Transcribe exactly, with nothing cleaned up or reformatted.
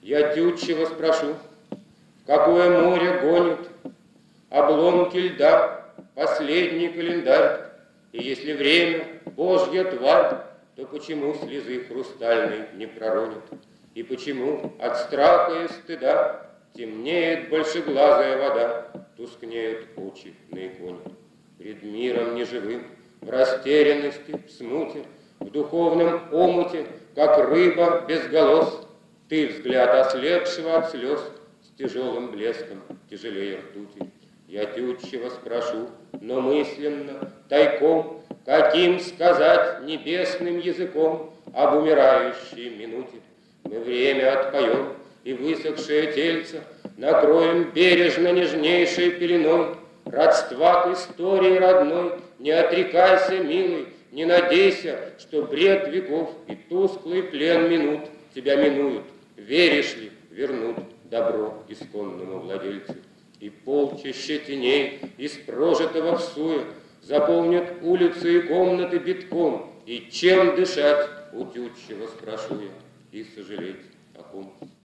Я тютчево спрошу, в какое море гонит обломки льда последний календарь? И если время Божья тварь, то почему слезы хрустальной не проронит? И почему от страха и стыда темнеет большеглазая вода, тускнеют очи на иконе? Пред миром неживым, в растерянности, в смуте, в духовном омуте, как рыба без голос, ты взгляд ослепшего от слез с тяжелым блеском, тяжелее ртути. Я тютчево спрошу, но мысленно, тайком, каким сказать небесным языком об умирающей минуте? Мы время отпоем, и высохшее тельце накроем бережно нежнейшей пеленой. Родства к истории родной не отрекайся, милый, не надейся, что бред веков и тусклый плен минут тебя минуют. Веришь ли, вернут добро исконному владельцу? И полчище теней из прожитого всуя заполнят улицы и комнаты битком. И чем дышать, у тютчева спрошу я, и сожалеть о ком.